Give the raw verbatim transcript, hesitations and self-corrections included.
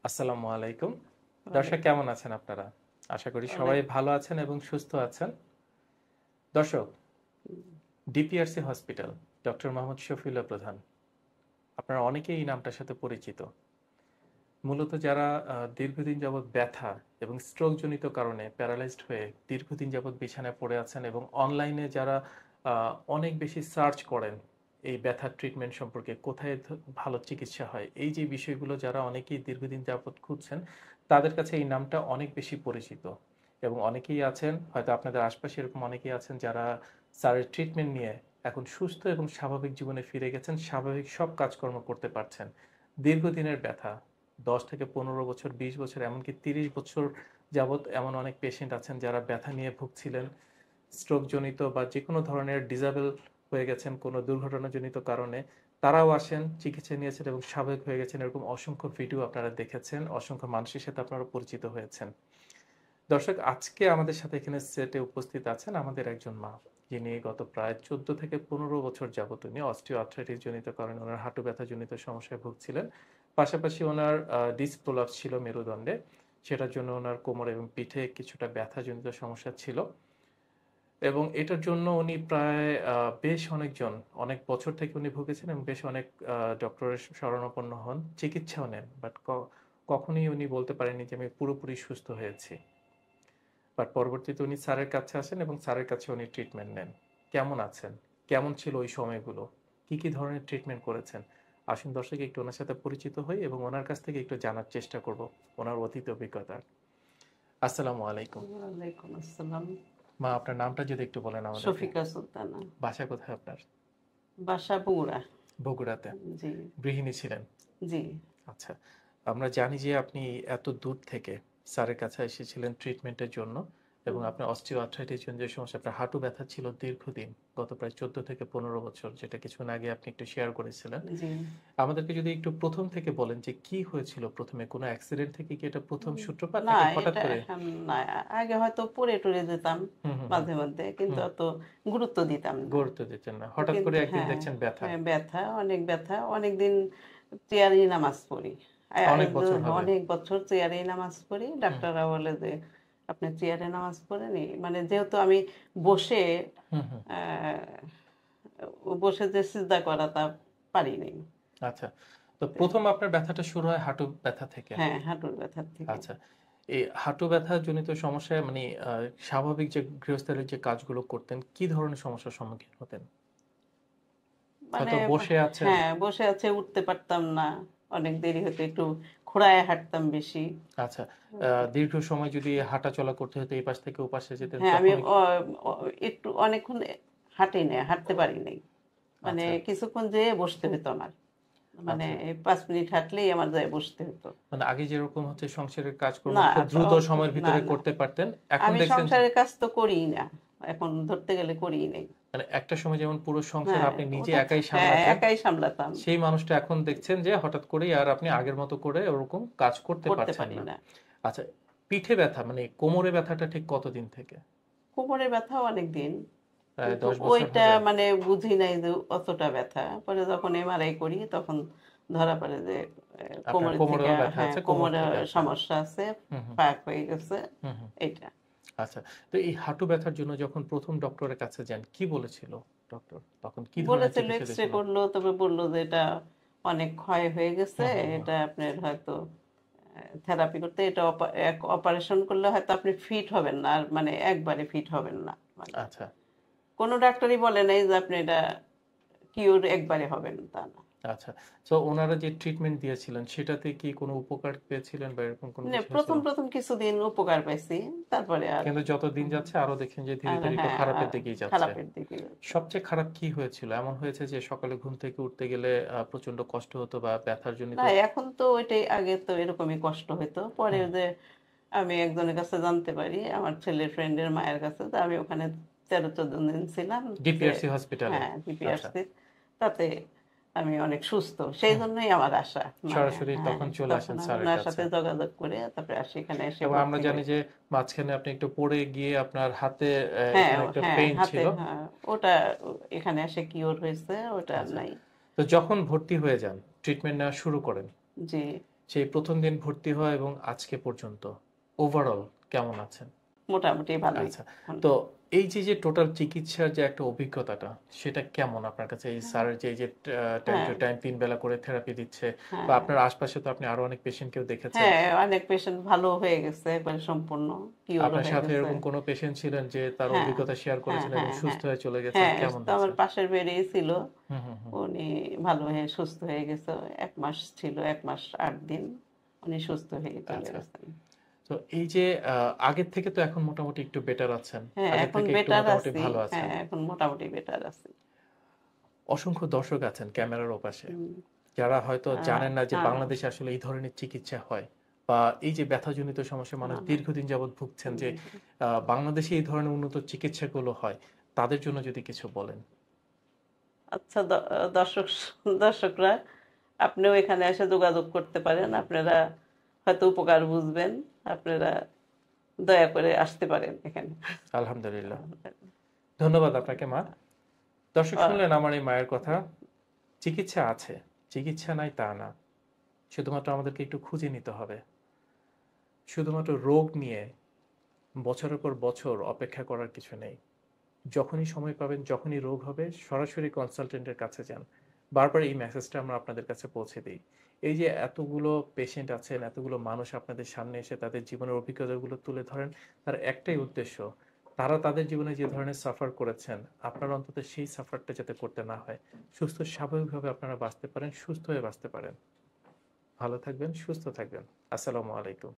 আসসালামু আলাইকুম। দর্শক কেমন আছেন আপনারা? আশা করি সবাই ভালো আছেন এবং সুস্থ আছেন। দর্শক, DPRC hospital, doctor Mohammad Shafiullah Pradhan, আপনারা অনেকেই এই নামটার সাথে পরিচিত। মূলত যারা আহ, দীর্ঘদিন যাবৎ ব্যথা এবং স্ট্রোক জনিত কারণে প্যারালাইজড হয়ে দীর্ঘদিন যাবৎ বিছানায় পড়ে আছেন এবং অনলাইনে যারা আহ, অনেক বেশি সার্চ করেন এই ব্যথার ট্রিটমেন্ট সম্পর্কে, কোথায় ধ- ভালো চিকিৎসা হয়, এই যে বিষয়গুলো যারা অনেকেই দীর্ঘদিন যাবৎ খুঁজছেন, তাদের কাছে এই নামটা অনেক বেশি পরিচিত। এবং অনেকেই আছেন, হয়তো আপনাদের আশপাশে এরকম অনেকেই আছেন যারা স্যারের ট্রিটমেন্ট নিয়ে এখন সুস্থ এবং স্বাভাবিক জীবনে ফিরে গেছেন, স্বাভাবিক সব কাজকর্ম করতে পারছেন। দীর্ঘদিনের ব্যথা, দশ থেকে পনেরো বছর, বিশ বছর, এমনকি তিরিশ বছর যাবৎ এমন অনেক পেশেন্ট আছেন যারা ব্যথা নিয়ে ভুগছিলেন, স্ট্রোক জনিত বা যে কোনো ধরনের ডিজাবেল হয়ে গেছেন কোনো দুর্ঘটনাজনিত কারণে। তারাও আসেন, চিকিৎসা নিয়েছেন এবং স্বাভাবিক হয়ে গেছেন। এরকম অসংখ্য ভিডিও আপনারা দেখেছেন, অসংখ্য মানুষের সাথে আপনারা পরিচিত হয়েছেন। দর্শক, আজকে আমাদের সাথে এখানে সেটে উপস্থিত আছেন আমাদের একজন মা, যিনি গত প্রায় চোদ্দ থেকে পনেরো বছর যাবত উনি অস্টিও আর্থ্রাইটিস জনিত কারণে ওনার হাঁটু ব্যথা জনিত সমস্যায় ভুগছিলেন। পাশাপাশি ওনার ডিস্ক প্রলাপস ছিল মেরুদণ্ডে, সেটার জন্য ওনার কোমর এবং পিঠে কিছুটা ব্যথা জনিত সমস্যা ছিল। এবং এটার জন্য উনি প্রায় আহ, বেশ অনেকজন, অনেক বছর থেকে উনি ভুগেছেন এবং বেশ অনেক ডক্টরের শরণাপন্ন হন, চিকিৎসাও নেন, বাট কখনোই উনি বলতে পারেননি যে আমি পুরোপুরি সুস্থ হয়েছি। বাট পরবর্তীতে উনি স্যারের কাছে আসেন এবং স্যারের কাছে উনি ট্রিটমেন্ট নেন। কেমন আছেন, কেমন ছিল ওই সময়গুলো, কি কি ধরনের ট্রিটমেন্ট করেছেন, আসুন দর্শক একটু ওনার সাথে পরিচিত হই এবং ওনার কাছ থেকে একটু জানার চেষ্টা করব ওনার অতীত অভিজ্ঞতা। আসসালামু আলাইকুম। ওয়ালাইকুম আসসালাম। মা, আপনার নামটা যদি একটু বলেন আমাদেরকে। শফিকা সুলতানা। বাসা কোথায় আপনার? বাসা বগুড়া। বগুড়াতে। জি গৃহিণী ছিলেন? জি। আচ্ছা, আমরা জানি যে আপনি এত দূর থেকে স্যারের কাছে এসেছিলেন ট্রিটমেন্টের জন্য এবং হুম, আপনার অস্টিও আর্থ্রাইটিস যে সমস্যা, আপনার হাঁটু ব্যথা ছিল দীর্ঘদিন, গত প্রায় চোদ্দ থেকে পনেরো বছর, যেটা কিছুক্ষণ আগে আপনি একটু শেয়ার করেছিলেন। জি। আমাদেরকে যদি একটু প্রথম থেকে বলেন যে কি হয়েছিল প্রথমে, কোনো অ্যাক্সিডেন্ট থেকে কি এটা প্রথম হুম, সূত্রপাত না নাকি হঠাৎ এটা করে? এখন না, আগে হয়তো পড়ে টরে যেতাম হুম হুম হুম মাঝে মধ্যে, কিন্তু হুম অত গুরুত্ব দিতাম না। গুরুত্ব দিতেন না, হঠাৎ করে কিন্তু একদিন হ্যাঁ, দেখছেন ব্যথা। হ্যাঁ, ব্যথা, অনেক ব্যথা, অনেকদিন চেয়ারেই নামাজ পড়ি। আ- অনেক বছর একদম হবে। অনেক বছর চেয়ারেই নামাজ পড়ি। হুম ডাক্তাররা বলে যে আপনি চেয়ারে নামাজ পড়েনি, মানে যেহেতু আমি বসে হুম হুম আহ, বসে যে সিজদা করা তা পারিনি। আচ্ছা, তো প্রথম আপনার ব্যথাটা শুরু হয় হাঁটু ব্যথা থেকে? হ্যাঁ, হাঁটুর ব্যথার থেকে। আচ্ছা, এই হাঁটু ব্যথা জনিত সমস্যায় মানে আহ, স্বাভাবিক যে গৃহস্থালির যে কাজগুলো করতেন, কি ধরনের সমস্যার সম্মুখীন হতেন? মানে হয়তো বসে আছেন। হ্যাঁ, বসে আছে, উঠতে পারতাম না, অনেক দেরি হতো, একটু খোঁড়ায় হাঁটতাম বেশি। আচ্ছা, আহ, দীর্ঘ সময় যদি হাঁটা চলা করতে হতো, এই পাশ থেকে ও পাশে যেতেন, হ্যাঁ, আমি তখন কি? অ- অ- একটু অনেকক্ষণ হাঁটি না, হাঁটতে পারি নাই। মানে আচ্ছা কিছুক্ষণ যেয়ে বসতে হতো আমার, মানে আচ্ছা, এই পাঁচ মিনিট হাঁটলেই আমার যায় বসতে হতো। মানে আগে যেরকম হচ্ছে সংসারের কাজকর্ম না, খুব দ্রুত ত- সময়ের না ভিতরে না, করতে পারতেন, এখন আমি দেখছেন যে- সংসারের কাজ তো করিই না, এখন ধরতে গেলে করিই নাই। মানে একটা সময় যেমন পুরো সংসার হ্যাঁ, আপনি নিজে ওটা তো- একাই হ্যাঁ, সামলাতেন, একাই সামলাতাম, সেই মানুষটা এখন দেখছেন যে হঠাৎ করেই আর আপনি আগের মতো করে ওরকম কাজ করতে করতে পারছেন পারি না। না। আচ্ছা, পিঠে ব্যথা মানে কোমরে ব্যথাটা ঠিক কতদিন থেকে? কোমরের ব্যথাও অনেক দিন, প্রায় কিন্তু দশ বছর ওইটা হবে। মানে বুঝি নাই যে অতটা ব্যথা। পরে যখন এমআরআই করি তখন ধরা পড়ে যে আহ, আপনার কোমরের থেকে, কোমরেও ব্যথা হ্যাঁ, আছে, কোমর কোমরে থেকে আসা। সমস্যা আছে, হুম হুম পাক হয়ে গেছে হুম হুম। এইটা। আচ্ছা, তো এই হাঁটু ব্যথার জন্য যখন প্রথম ডক্টরের কাছে যান, কি বলেছিল ডক্টর, তখন কি ধরনের বলেছিল, চিকিৎসা এক্স রে দিয়েছিল? করলো, তবে বললো যে এটা অনেক ক্ষয় হয়ে গেছে, হুম হুম হুম। এটা আপনার হয়তো থেরাপি করতে, এটা অপারেশন করলে হয়তো আপনি ফিট হবেন না, আর মানে একবারে ফিট হবেন না। মানে আচ্ছা কোনো ডাক্তারই বলে নাই যে আপনি এটা কিওর একবারে হবেন, তা না। আচ্ছা, তো ওনারা যে ট্রিটমেন্ট দিয়েছিলেন সেটাতে কি কোনো উপকার পেয়েছিলেন বা এরকম কোনো মানে কিছু হয়েছিল? প্রথম প্রথম কিছুদিন উপকার পাইছি, তারপরে আর কিন্তু যত দিন যাচ্ছে আরো দেখছেন যে ধীরে আর ধীরে একটু হ্যাঁ, খারাপের আর দিকেই যাচ্ছে। খারাপের দিকে যাচ্ছে। সবচেয়ে খারাপ কি হয়েছিল? এমন হয়েছে যে সকালে ঘুম থেকে উঠতে গেলে আহ, প্রচন্ড কষ্ট হতো বা ব্যথার জনিত? না, এখন তো ওইটাই, আগে তো এরকমই কষ্ট হতো, পরে হুম, যে আমি একজনের কাছে জানতে পারি, আমার ছেলের ফ্রেন্ডের মায়ের কাছে, তো আমি ওখানে তেরো চোদ্দ দিন ছিলাম, যে ডিপিআরসি হসপিটালে? হ্যাঁ, আচ্ছা, বিপিআরসি, তাতে আমি অনেক সুস্থ, সেই হুম, জন্যই আমার আশা। মানে সরাসরি হ্যাঁ, তখন চলে তখন আসেন আমি স্যারের ওনার কাছে। সাথে যোগাযোগ করে তারপরে আসি, এখানে এসে এবং আমরা ভর্তি জানি হই। যে মাঝখানে আপনি একটু পড়ে গিয়ে আপনার হাতে আহ, হ্যাঁ, এখানে একটা হ্যাঁ, পেইন হাতে, ছিল। হ্যাঁ, ওটা এখানে এসে কিওর হয়েছে, ওটা আর আচ্ছা, নাই। তো যখন ভর্তি হয়ে যান, ট্রিটমেন্ট নেওয়া শুরু করেন, জি। সেই প্রথম দিন ভর্তি হওয়া এবং আজকে পর্যন্ত ওভারঅল কেমন আছেন? মোটামুটি ভালোই। আচ্ছা, তো এই যে যে টোটাল চিকিৎসার যে একটা অভিজ্ঞতাটা সেটা কেমন আপনার কাছে? এই স্যারের যে এই যে টাইম টু হ্যাঁ টাইম তিন বেলা করে থেরাপি দিচ্ছে, বা হ্যাঁ আপনার আশপাশে তো আপনি আরো অনেক পেশেন্টকেও দেখেছেন, হ্যাঁ অনেক পেশেন্ট ভালো হয়ে গেছে, একবারে সম্পূর্ণ কিওর আপনার হয়ে সাথে গেছে। এরকম কোনো পেশেন্ট ছিলেন যে তার হ্যাঁ অভিজ্ঞতা শেয়ার হ্যাঁ করেছেন এবং হ্যাঁ সুস্থ হ্যাঁ হয়ে চলে গেছেন? হ্যাঁ কেমন তো আমার হয়েছে? পাশের বেডেই ছিল, হুম হুম হুম। উনি ভালো হয়ে সুস্থ হয়ে গেছে। এক মাস ছিল, এক মাস আট দিন উনি সুস্থ হয়ে চলে আচ্ছা, গেছেন। তো এই যে আহ, আগের থেকে তো এখন মোটামুটি একটু বেটার আছেন, হ্যাঁ আগের এখন থেকে একটু বেটার মোটামুটি আছি। ভালো আছেন। হ্যাঁ এখন মোটামুটি বেটার আছি। অসংখ্য দর্শক আছেন ক্যামেরার ওপাশে, হুম, যারা হয়তো আহ, জানেন না যে হ্যাঁ বাংলাদেশে আসলে এই ধরনের চিকিৎসা হয়, বা এই যে ব্যথাজনিত সমস্যা মানুষ হ্যাঁ, দীর্ঘদিন যাবৎ ভুগছেন, যে আহ, বাংলাদেশে এই ধরনের উন্নত চিকিৎসাগুলো হয়, তাদের জন্য যদি কিছু বলেন। আচ্ছা দ- দর্শক দর্শকরা আপনিও এখানে এসে যোগাযোগ করতে পারেন, আপনারা হয়তো উপকার বুঝবেন, আপনারা দয়া করে আসতে পারেন এখানে। আলহামদুলিল্লাহ, ধন্যবাদ আপনাকে মা। দর্শক আহ, শুনলেন আমার এই মায়ের কথা। চিকিৎসা আছে, চিকিৎসা নাই তা না, শুধুমাত্র আমাদেরকে একটু খুঁজে নিতে হবে। শুধুমাত্র রোগ নিয়ে বছরের পর বছর অপেক্ষা করার কিছু নেই। যখনই সময় পাবেন, যখনই রোগ হবে, সরাসরি কনসালটেন্টের কাছে যান। বারবার এই মেসেজটা আমরা আপনাদের কাছে পৌঁছে দিই। এই যে এতগুলো পেশেন্ট আছেন, এতগুলো মানুষ আপনাদের সামনে এসে তাদের জীবনের অভিজ্ঞতাগুলো তুলে ধরেন, তার একটাই উদ্দেশ্য, তারা তাদের জীবনে যে ধরনের সাফার করেছেন, আপনারা অন্তত সেই সাফারটা যাতে করতে না হয়, সুস্থ স্বাভাবিকভাবে আপনারা বাঁচতে পারেন, সুস্থ হয়ে বাঁচতে পারেন। ভালো থাকবেন, সুস্থ থাকবেন। আসসালামু আলাইকুম।